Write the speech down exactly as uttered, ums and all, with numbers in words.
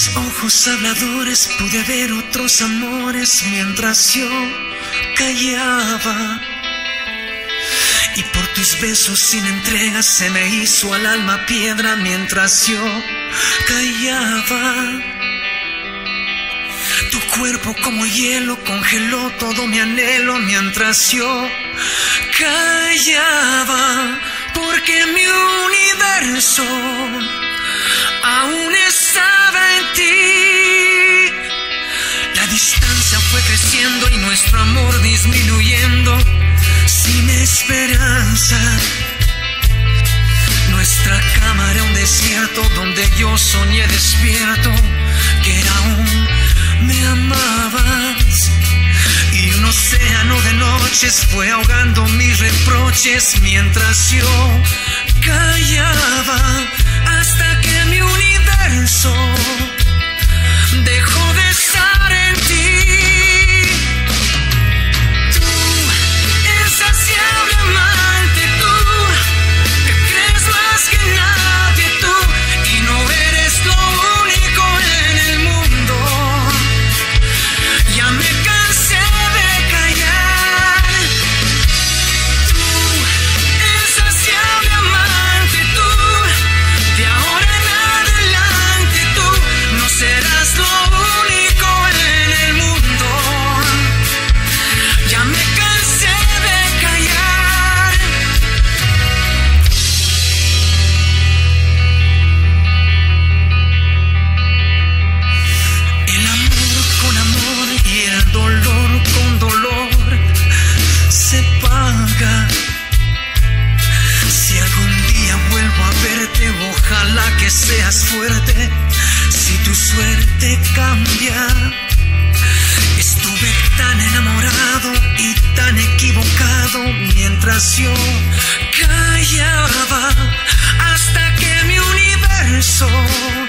ojos habladores pude ver otros amores mientras yo callaba. Y por tus besos sin entrega se me hizo al alma piedra mientras yo callaba. Tu cuerpo como hielo congeló todo mi anhelo mientras yo callaba. Porque mi universo aún estaba en ti. La distancia fue creciendo y nuestro amor disminuyendo sin esperanza. Nuestra cama era un desierto donde yo soñé despierto que era aún me amabas. Y un océano de noches fue ahogando mis reproches mientras yo callaba. Hasta que mi universo dejó de estar en ti. Tú, insaciable amante, tú, que crees más que nadie, tú, y no eres lo único en el mundo. Ya me cansé de callar. Tú, insaciable amante, tú, de ahora en adelante tú no serás lo único en el mundo. Ya me cansé de callar. El amor con amor y el dolor con dolor se paga. Si algún día vuelvo a verte, ojalá que seas fuerte. Si tu suerte cambia. Estuve tan enamorado y tan equivocado mientras yo callaba. Hasta que mi universo